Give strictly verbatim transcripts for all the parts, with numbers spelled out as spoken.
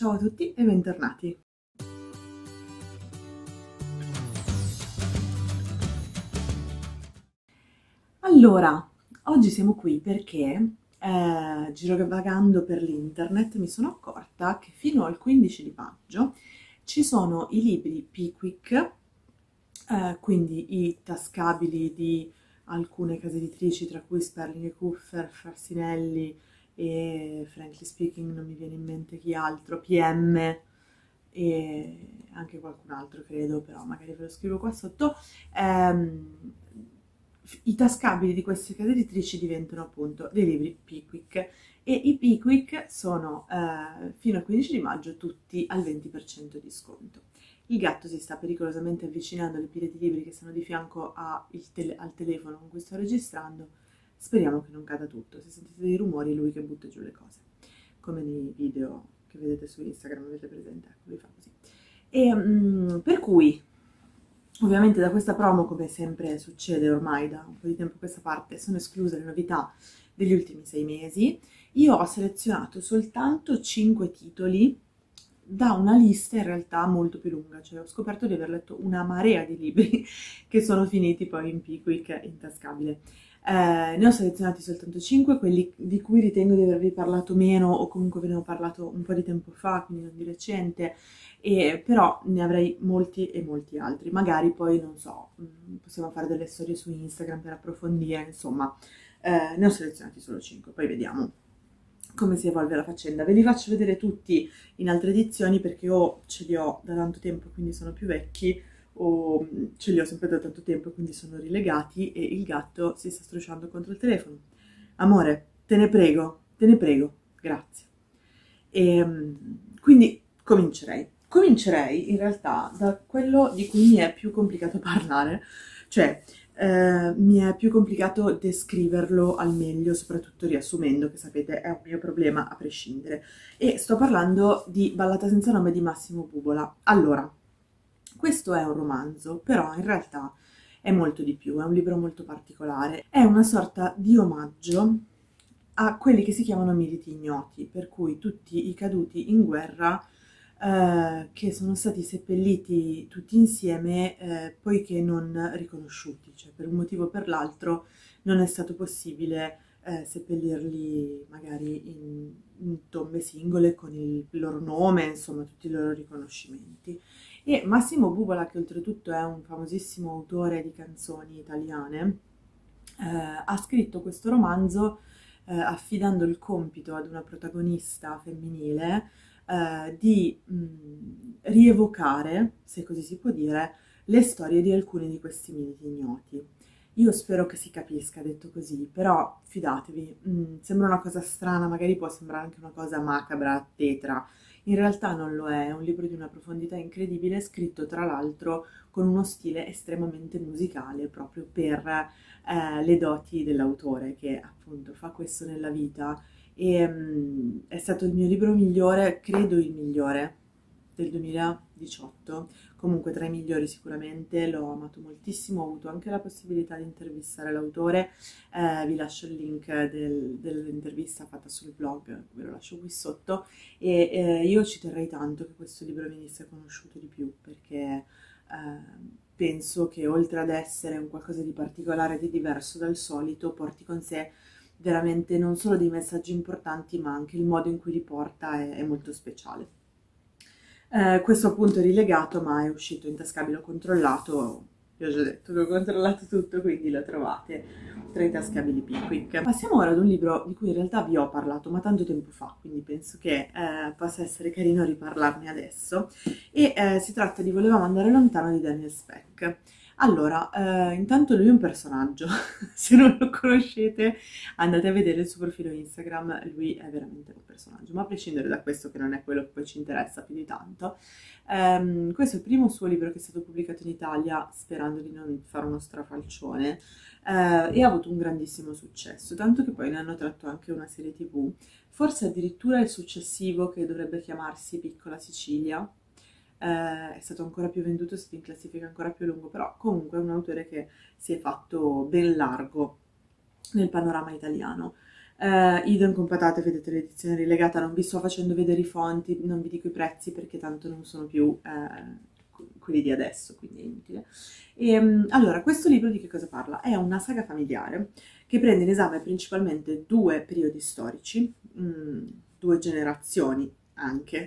Ciao a tutti e bentornati! Allora, oggi siamo qui perché eh, girovagando per l'internet mi sono accorta che fino al quindici di maggio ci sono i libri Pickwick, eh, quindi i tascabili di alcune case editrici, tra cui Sperling e Kupfer, Farsinelli e frankly speaking non mi viene in mente chi altro, P M e anche qualcun altro credo, però magari ve lo scrivo qua sotto. Ehm, i tascabili di queste case editrici diventano appunto dei libri Pickwick e i Pickwick sono eh, fino al quindici di maggio tutti al venti per cento di sconto. Il gatto si sta pericolosamente avvicinando alle pile di libri che stanno di fianco a il tele al telefono con cui sto registrando. Speriamo che non cada tutto. Se sentite dei rumori è lui che butta giù le cose, come nei video che vedete su Instagram, avete presente? Ecco, lui fa così. E, mm, per cui, ovviamente da questa promo, come sempre succede ormai da un po' di tempo a questa parte, sono escluse le novità degli ultimi sei mesi. Io ho selezionato soltanto cinque titoli da una lista in realtà molto più lunga, cioè ho scoperto di aver letto una marea di libri che sono finiti poi in Pickwick intascabile. Eh, ne ho selezionati soltanto cinque, quelli di cui ritengo di avervi parlato meno o comunque ve ne ho parlato un po' di tempo fa, quindi non di recente, e, però ne avrei molti e molti altri. Magari poi, non so, possiamo fare delle storie su Instagram per approfondire, insomma, eh, ne ho selezionati solo cinque, poi vediamo come si evolve la faccenda. Ve li faccio vedere tutti in altre edizioni perché o ce li ho da tanto tempo, quindi sono più vecchi, o ce li ho sempre da tanto tempo, quindi sono rilegati e il gatto si sta strusciando contro il telefono. Amore, te ne prego, te ne prego, grazie. E, quindi comincerei. Comincerei in realtà da quello di cui mi è più complicato parlare, cioè eh, mi è più complicato descriverlo al meglio, soprattutto riassumendo, che sapete è un mio problema a prescindere. E sto parlando di Ballata senza nome di Massimo Bubola. Allora, questo è un romanzo, però in realtà è molto di più, è un libro molto particolare. È una sorta di omaggio a quelli che si chiamano militi ignoti, per cui tutti i caduti in guerra eh, che sono stati seppelliti tutti insieme eh, poiché non riconosciuti, cioè per un motivo o per l'altro non è stato possibile eh, seppellirli magari in, in tombe singole con il loro nome, insomma tutti i loro riconoscimenti. E Massimo Bubola, che oltretutto è un famosissimo autore di canzoni italiane, eh, ha scritto questo romanzo eh, affidando il compito ad una protagonista femminile eh, di mh, rievocare, se così si può dire, le storie di alcuni di questi militi ignoti. Io spero che si capisca detto così, però fidatevi, mh, sembra una cosa strana, magari può sembrare anche una cosa macabra, tetra. In realtà non lo è, è un libro di una profondità incredibile, scritto tra l'altro con uno stile estremamente musicale, proprio per eh, le doti dell'autore, che appunto fa questo nella vita. E um, è stato il mio libro migliore, credo il migliore, del duemiladiciotto, comunque tra i migliori sicuramente, l'ho amato moltissimo, ho avuto anche la possibilità di intervistare l'autore, eh, vi lascio il link del, dell'intervista fatta sul blog, ve lo lascio qui sotto, e eh, io ci terrei tanto che questo libro venisse conosciuto di più, perché eh, penso che oltre ad essere un qualcosa di particolare e di diverso dal solito, porti con sé veramente non solo dei messaggi importanti, ma anche il modo in cui li porta è, è molto speciale. Eh, questo appunto è rilegato, ma è uscito in tascabile, ho controllato, vi ho già detto che ho controllato tutto, quindi lo trovate tra i tascabili Pickwick. Passiamo ora ad un libro di cui in realtà vi ho parlato, ma tanto tempo fa, quindi penso che eh, possa essere carino riparlarne adesso, e eh, si tratta di Volevamo andare lontano di Daniel Speck. Allora, eh, intanto lui è un personaggio, se non lo conoscete andate a vedere il suo profilo Instagram, lui è veramente un personaggio, ma a prescindere da questo che non è quello che poi ci interessa più di tanto, ehm, questo è il primo suo libro che è stato pubblicato in Italia, sperando di non fare uno strafalcione, eh, e ha avuto un grandissimo successo, tanto che poi ne hanno tratto anche una serie tivù, forse addirittura il successivo che dovrebbe chiamarsi Piccola Sicilia, Uh, è stato ancora più venduto, è stato in classifica ancora più lungo, però comunque è un autore che si è fatto ben largo nel panorama italiano. Uh, idem con patate, vedete l'edizione rilegata, non vi sto facendo vedere i fonti, non vi dico i prezzi perché tanto non sono più uh, quelli di adesso, quindi è inutile. E, um, allora, questo libro di che cosa parla? È una saga familiare che prende in esame principalmente due periodi storici, um, due generazioni anche,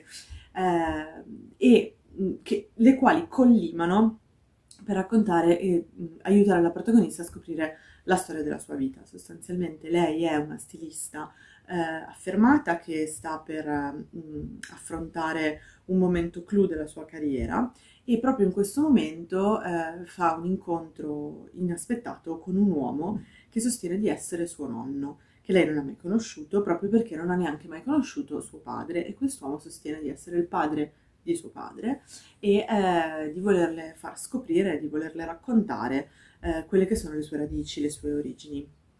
uh, e um, che, le quali collimano per raccontare e um, aiutare la protagonista a scoprire la storia della sua vita. Sostanzialmente lei è una stilista eh, affermata che sta per mh, affrontare un momento clou della sua carriera e proprio in questo momento eh, fa un incontro inaspettato con un uomo che sostiene di essere suo nonno, che lei non ha mai conosciuto proprio perché non ha neanche mai conosciuto suo padre, e quest'uomo sostiene di essere il padre di suo padre e eh, di volerle far scoprire, di volerle raccontare eh, quelle che sono le sue radici, le sue origini.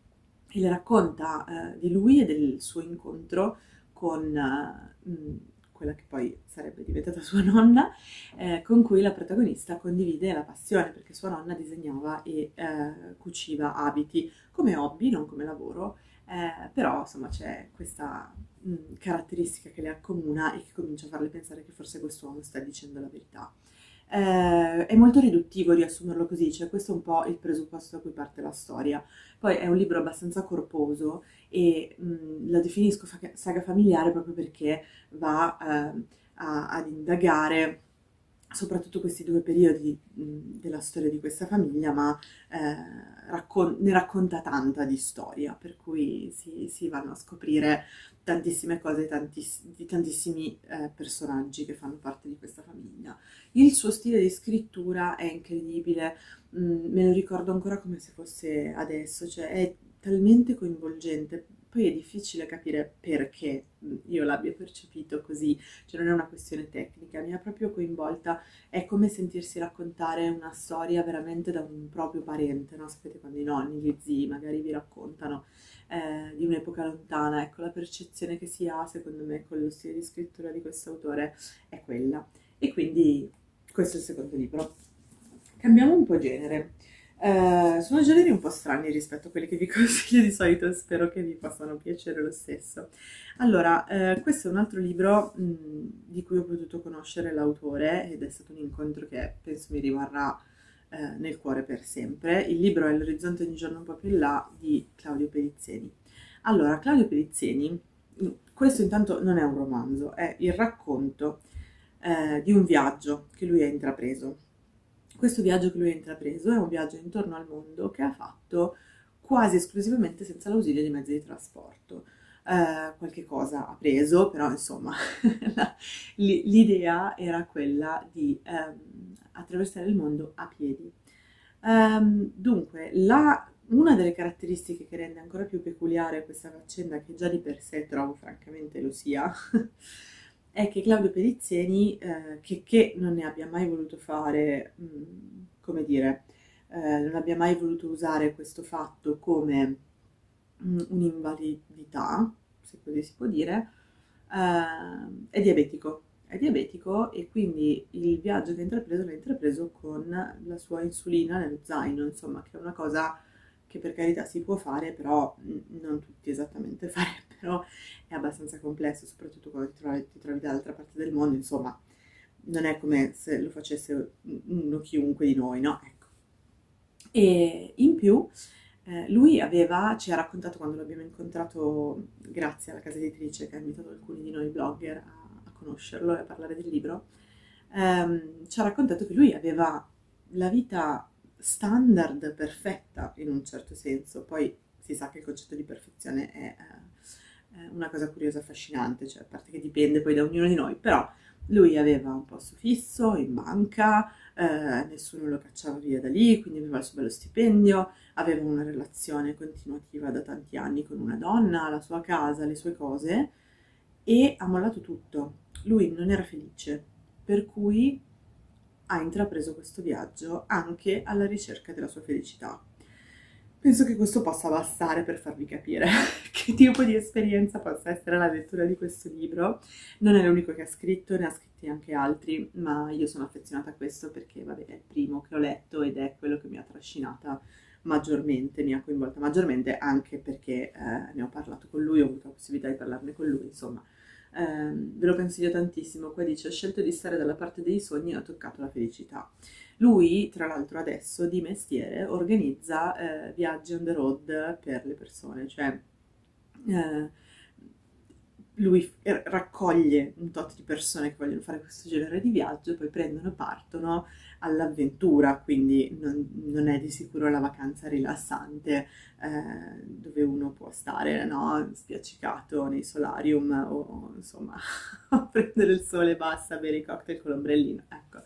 E le racconta eh, di lui e del suo incontro con eh, mh, quella che poi sarebbe diventata sua nonna, eh, con cui la protagonista condivide la passione, perché sua nonna disegnava e eh, cuciva abiti come hobby, non come lavoro, eh, però insomma c'è questa mh, caratteristica che le accomuna e che comincia a farle pensare che forse quest'uomo sta dicendo la verità. Eh, è molto riduttivo riassumerlo così, cioè questo è un po' il presupposto da cui parte la storia. Poi è un libro abbastanza corposo e mh, la definisco saga familiare proprio perché va eh, a, ad indagare soprattutto questi due periodi mh, della storia di questa famiglia, ma eh, raccon- ne racconta tanta di storia, per cui si, si vanno a scoprire tantissime cose tantiss- di tantissimi eh, personaggi che fanno parte di questa famiglia. Il suo stile di scrittura è incredibile, mh, me lo ricordo ancora come se fosse adesso, cioè è talmente coinvolgente. Poi è difficile capire perché io l'abbia percepito così, cioè non è una questione tecnica, mi ha proprio coinvolta, è come sentirsi raccontare una storia veramente da un proprio parente, no? Sapete quando i nonni, gli zii magari vi raccontano eh, di un'epoca lontana, ecco la percezione che si ha secondo me con lo stile di scrittura di questo autore è quella. E quindi questo è il secondo libro. Cambiamo un po' genere. Uh, sono generi un po' strani rispetto a quelli che vi consiglio di solito, spero che vi possano piacere lo stesso. Allora, uh, questo è un altro libro mh, di cui ho potuto conoscere l'autore ed è stato un incontro che penso mi rimarrà uh, nel cuore per sempre. Il libro è L'orizzonte ogni giorno un po' più in là di Claudio Perizzeni. Allora, Claudio Perizzeni, questo intanto non è un romanzo, è il racconto uh, di un viaggio che lui ha intrapreso. Questo viaggio che lui ha intrapreso è un viaggio intorno al mondo che ha fatto quasi esclusivamente senza l'ausilio di mezzi di trasporto. Eh, qualche cosa ha preso, però insomma l'idea era quella di ehm, attraversare il mondo a piedi. Um, dunque, la, una delle caratteristiche che rende ancora più peculiare questa faccenda, che già di per sé trovo francamente lo sia, è che Claudio Perizzeni, eh, che, che non ne abbia mai voluto fare, mh, come dire, eh, non abbia mai voluto usare questo fatto come mh, un'invalidità, se così si può dire, eh, è diabetico. È diabetico e quindi il viaggio che ha intrapreso l'ha intrapreso con la sua insulina nello zaino, insomma, che è una cosa che per carità si può fare, però non tutti esattamente fare, però è abbastanza complesso, soprattutto quando ti trovi, ti trovi dall'altra parte del mondo, insomma, non è come se lo facesse uno chiunque di noi, no? Ecco. E in più eh, lui aveva, ci ha raccontato quando l'abbiamo incontrato, grazie alla casa editrice che ha invitato alcuni di noi blogger a, a conoscerlo e a parlare del libro, ehm, ci ha raccontato che lui aveva la vita standard perfetta in un certo senso, poi si sa che il concetto di perfezione è eh, una cosa curiosa e affascinante, cioè a parte che dipende poi da ognuno di noi, però lui aveva un posto fisso in banca, eh, nessuno lo cacciava via da lì, quindi aveva il suo bello stipendio, aveva una relazione continuativa da tanti anni con una donna, la sua casa, le sue cose, e ha mollato tutto. Lui non era felice, per cui ha intrapreso questo viaggio anche alla ricerca della sua felicità. Penso che questo possa bastare per farvi capire che tipo di esperienza possa essere la lettura di questo libro. Non è l'unico che ha scritto, ne ha scritti anche altri, ma io sono affezionata a questo perché, vabbè, è il primo che ho letto ed è quello che mi ha trascinata maggiormente, mi ha coinvolta maggiormente anche perché eh, ne ho parlato con lui, ho avuto la possibilità di parlarne con lui, insomma. Eh, ve lo consiglio tantissimo. Qua dice: ho scelto di stare dalla parte dei sogni e ho toccato la felicità. Lui, tra l'altro, adesso di mestiere organizza eh, viaggi on the road per le persone, cioè eh, lui raccoglie un tot di persone che vogliono fare questo genere di viaggio e poi prendono e partono all'avventura, quindi non, non è di sicuro la vacanza rilassante eh, dove uno può stare, no, spiaccicato nei solarium o insomma a prendere il sole e basta, bere i cocktail con l'ombrellino, ecco.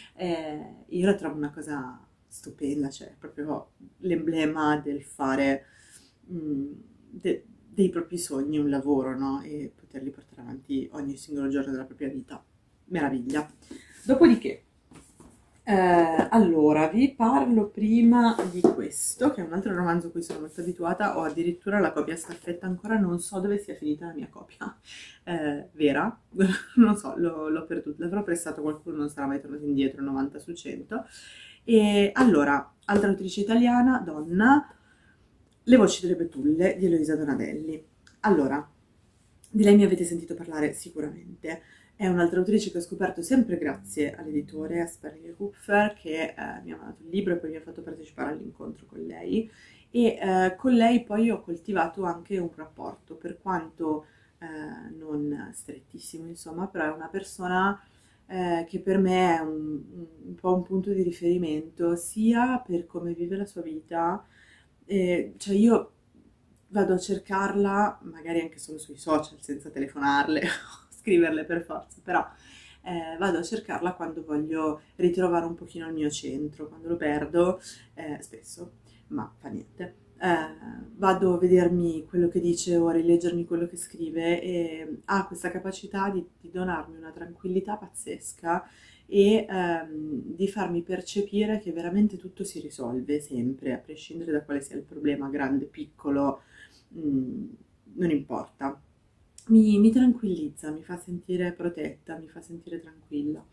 Eh, io la trovo una cosa stupenda, cioè proprio l'emblema del fare mh, de- dei propri sogni un lavoro, no? E poterli portare avanti ogni singolo giorno della propria vita. Meraviglia. Dopodiché, eh, allora, vi parlo prima di questo, che è un altro romanzo a cui sono molto abituata. Ho addirittura la copia staffetta, ancora non so dove sia finita la mia copia eh, vera, non so, l'ho perduta, l'avrò prestato a qualcuno, non sarà mai tornato indietro, novanta su cento. E allora, altra autrice italiana, donna, Le voci delle betulle di Eloisa Donadelli. Allora, di lei mi avete sentito parlare sicuramente. È un'altra autrice che ho scoperto sempre grazie all'editore, a Sperling e Kupfer, che eh, mi ha mandato il libro e poi mi ha fatto partecipare all'incontro con lei. E eh, con lei poi ho coltivato anche un rapporto, per quanto eh, non strettissimo, insomma, però è una persona eh, che per me è un, un po' un punto di riferimento, sia per come vive la sua vita. Eh, cioè io vado a cercarla, magari anche solo sui social, senza telefonarle o scriverle per forza, però eh, vado a cercarla quando voglio ritrovare un pochino il mio centro, quando lo perdo, eh, spesso, ma fa niente. Eh, vado a vedermi quello che dice o a rileggermi quello che scrive e ha questa capacità di, di donarmi una tranquillità pazzesca e ehm, di farmi percepire che veramente tutto si risolve sempre, a prescindere da quale sia il problema, grande, piccolo, mh, non importa. Mi, mi tranquillizza, mi fa sentire protetta, mi fa sentire tranquilla.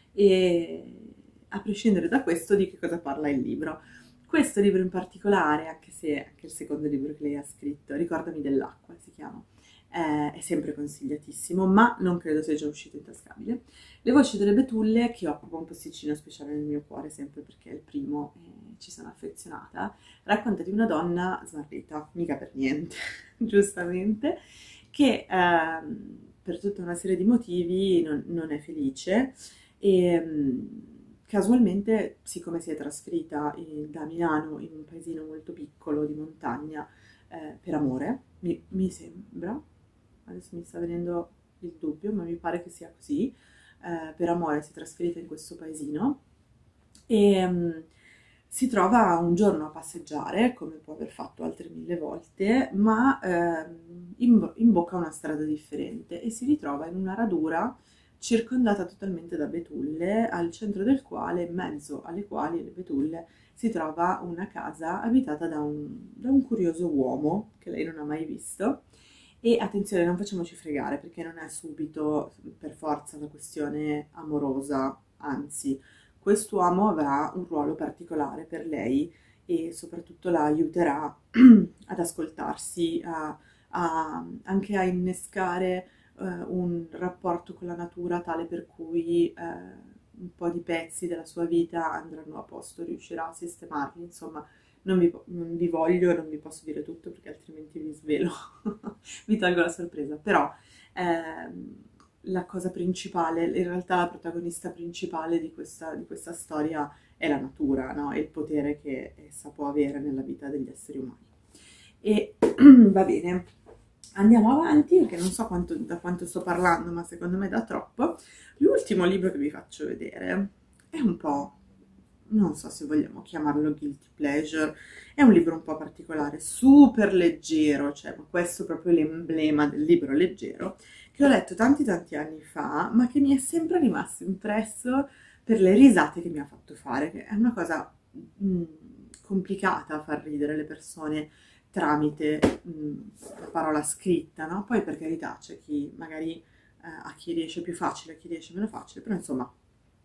E a prescindere da questo, di che cosa parla il libro? Questo libro in particolare, anche se anche il secondo libro che lei ha scritto, Ricordami dell'acqua si chiama, eh, è sempre consigliatissimo, ma non credo sia già uscito in tascabile. Le voci delle betulle, che ho proprio un posticino speciale nel mio cuore, sempre perché è il primo e ci sono affezionata, racconta di una donna smarrita, mica per niente, giustamente, che ehm, per tutta una serie di motivi non, non è felice e mh, casualmente, siccome si è trasferita in- da Milano in un paesino molto piccolo di montagna eh, per amore, mi, mi sembra, adesso mi sta venendo il dubbio, ma mi pare che sia così, eh, per amore si è trasferita in questo paesino e mh, si trova un giorno a passeggiare, come può aver fatto altre mille volte, ma ehm, imbo- imbocca una strada differente e si ritrova in una radura circondata totalmente da betulle, al centro del quale, in mezzo alle quali le betulle, si trova una casa abitata da un, da un curioso uomo che lei non ha mai visto. E attenzione, non facciamoci fregare perché non è subito per forza una questione amorosa, anzi, quest'uomo avrà un ruolo particolare per lei e soprattutto la aiuterà ad ascoltarsi, a- a- anche a innescare eh, un rapporto con la natura tale per cui eh, un po' di pezzi della sua vita andranno a posto, riuscirà a sistemarli, insomma. Non vi, non vi voglio e non vi posso dire tutto perché altrimenti vi svelo, vi tolgo la sorpresa, però ehm, la cosa principale, in realtà la protagonista principale di questa, di questa storia è la natura, no? E il potere che essa può avere nella vita degli esseri umani. E va bene, andiamo avanti perché non so quanto, da quanto sto parlando, ma secondo me da troppo. L'ultimo libro che vi faccio vedere è un po', non so se vogliamo chiamarlo guilty pleasure, è un libro un po' particolare, super leggero, cioè questo è proprio l'emblema del libro leggero, che ho letto tanti tanti anni fa, ma che mi è sempre rimasto impresso per le risate che mi ha fatto fare, che è una cosa mh, complicata far ridere le persone tramite mh, la parola scritta, no? Poi per carità c'è chi magari eh, a chi riesce più facile, a chi riesce meno facile, però insomma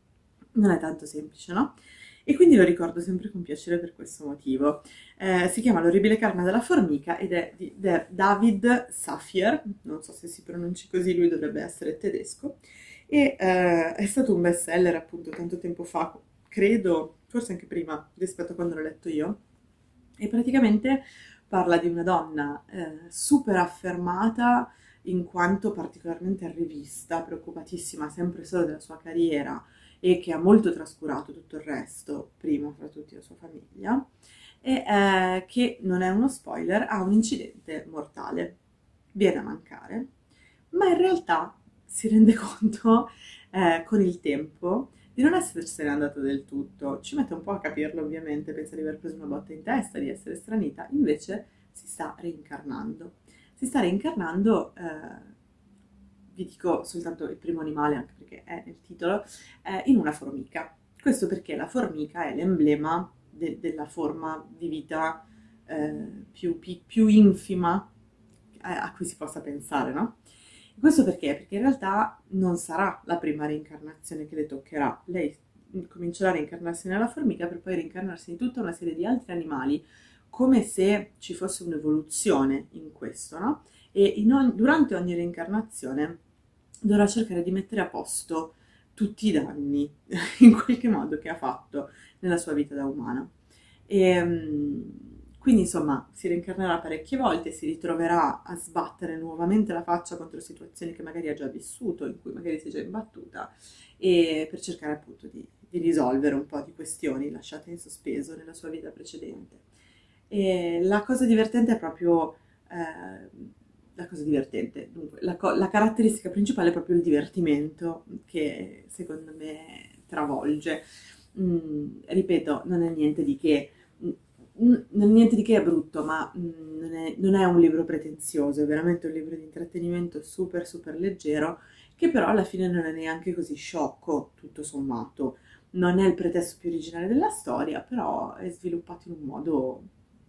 non è tanto semplice, no? E quindi lo ricordo sempre con piacere per questo motivo. Eh, si chiama L'orribile karma della formica ed è di De David Safier, non so se si pronunci così, lui dovrebbe essere tedesco, e eh, è stato un best seller appunto tanto tempo fa, credo, forse anche prima rispetto a quando l'ho letto io, e praticamente parla di una donna eh, super affermata in quanto particolarmente arrivista, preoccupatissima sempre solo della sua carriera e che ha molto trascurato tutto il resto, prima fra tutti la sua famiglia, e eh, che, non è uno spoiler, ha un incidente mortale, viene a mancare, ma in realtà si rende conto eh, con il tempo di non essersene andato del tutto, ci mette un po' a capirlo ovviamente, pensa di aver preso una botta in testa, di essere stranita, invece si sta reincarnando. Si sta reincarnando, eh, vi dico soltanto il primo animale, anche perché è nel titolo, eh, in una formica. Questo perché la formica è l'emblema de della forma di vita eh, più, pi più infima a, a cui si possa pensare, no? Questo perché? Perché in realtà non sarà la prima reincarnazione che le toccherà. Lei comincerà a reincarnarsi nella formica per poi reincarnarsi in tutta una serie di altri animali, come se ci fosse un'evoluzione in questo, no? E in ogni, durante ogni reincarnazione dovrà cercare di mettere a posto tutti i danni, in qualche modo, che ha fatto nella sua vita da umana. E quindi, insomma, si reincarnerà parecchie volte, si ritroverà a sbattere nuovamente la faccia contro situazioni che magari ha già vissuto, in cui magari si è già imbattuta, e per cercare appunto di, di risolvere un po' di questioni lasciate in sospeso nella sua vita precedente. E la cosa divertente è proprio, eh, la cosa divertente, dunque, la, co la caratteristica principale è proprio il divertimento che secondo me travolge. Mm, ripeto, non è niente di che, non è niente di che è brutto, ma mm, non, è, non è un libro pretenzioso, è veramente un libro di intrattenimento super super leggero, che però alla fine non è neanche così sciocco, tutto sommato. Non è il pretesto più originale della storia, però è sviluppato in un modo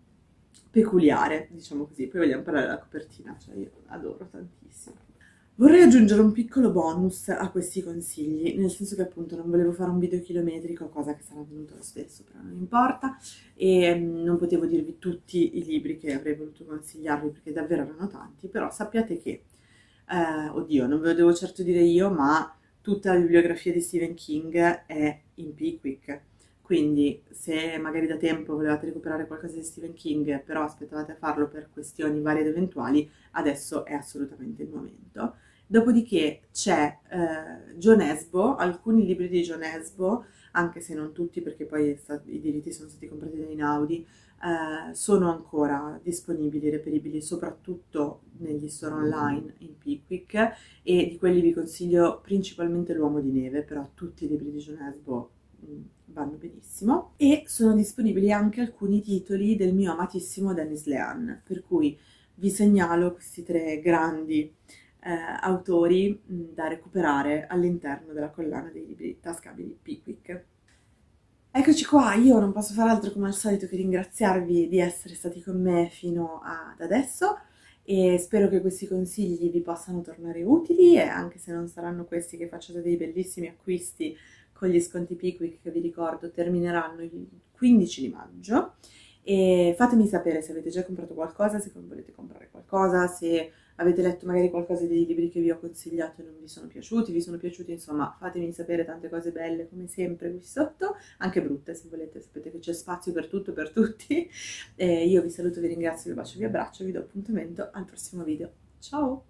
peculiare, diciamo così. Poi vogliamo parlare della copertina, cioè io adoro tantissimo. Vorrei aggiungere un piccolo bonus a questi consigli, nel senso che appunto non volevo fare un video chilometrico, cosa che sarà venuto lo stesso, però non importa, e non potevo dirvi tutti i libri che avrei voluto consigliarvi perché davvero erano tanti, però sappiate che, eh, oddio, non ve lo devo certo dire io, ma tutta la bibliografia di Stephen King è in Pickwick. Quindi se magari da tempo volevate recuperare qualcosa di Stephen King, però aspettavate a farlo per questioni varie ed eventuali, adesso è assolutamente il momento. Dopodiché c'è eh, John Esbo, alcuni libri di John Esbo, anche se non tutti perché poi i diritti sono stati comprati da Einaudi, eh, sono ancora disponibili, reperibili soprattutto negli store online in Pickwick, e di quelli vi consiglio principalmente L'Uomo di Neve, però tutti i libri di John Esbo mh, vanno benissimo, e sono disponibili anche alcuni titoli del mio amatissimo Dennis Lehane, per cui vi segnalo questi tre grandi eh, autori mh, da recuperare all'interno della collana dei libri tascabili Pickwick. Eccoci qua, io non posso fare altro come al solito che ringraziarvi di essere stati con me fino ad adesso, e spero che questi consigli vi possano tornare utili, e anche se non saranno questi, che facciate dei bellissimi acquisti con gli sconti Pickwick, che vi ricordo termineranno il quindici di maggio, e fatemi sapere se avete già comprato qualcosa, se volete comprare qualcosa, se avete letto magari qualcosa dei libri che vi ho consigliato e non vi sono piaciuti, vi sono piaciuti, insomma fatemi sapere, tante cose belle come sempre qui sotto, anche brutte se volete, sapete che c'è spazio per tutto, per tutti. E io vi saluto, vi ringrazio, vi bacio, vi abbraccio, vi do appuntamento al prossimo video. Ciao!